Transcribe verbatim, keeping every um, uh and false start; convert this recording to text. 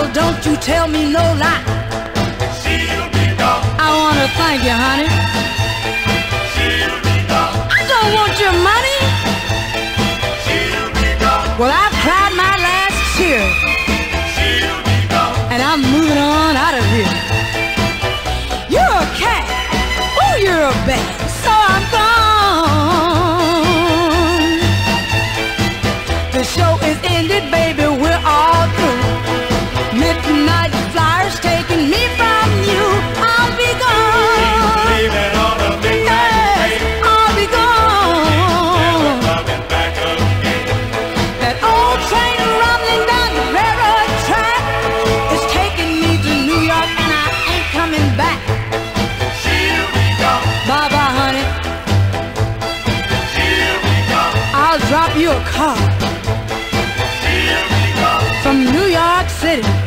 don't you tell me no lie. She'll be gone. I wanna thank you, honey. She'll be gone. I don't want your money. She'll be gone. Well, I've cried my last tear, She'll be gone. and I'm moving on out of here. You're a cat. Oh, you're a bat. So I'm gone. The show is ended, baby. We're all through. Midnight flyers taking me from you. I'll be gone. Leaving on a midnight train. Yes, I'll be gone. Never coming back again. That old train rumbling down the railroad track is taking me to New York, and I ain't coming back. She'll be gone. Bye-bye, honey. She'll be gone. I'll drop you a car She'll be gone. from New York City.